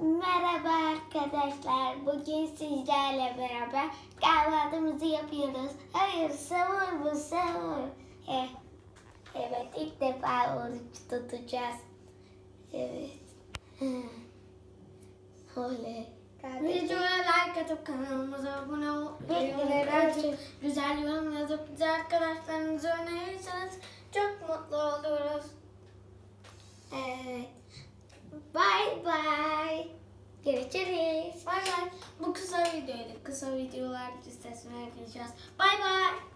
Merhaba arkadaşlar. Bugün sizlerle beraber kahvaltımızı yapıyoruz. Hayır, sahur bu sahur. Evet, ilk defa oruç tutacağız. Evet. Oley. Videoya like atıp kanalımıza abone olup güzel yorum yazıp bize arkadaşlarınızı önerirseniz çok mutlu oluruz. Evet. Bye bye. Görüşürüz. Bay bay. Bu kısa videoydu. Kısa videolar listesine ekleyeceğiz. Bay bay.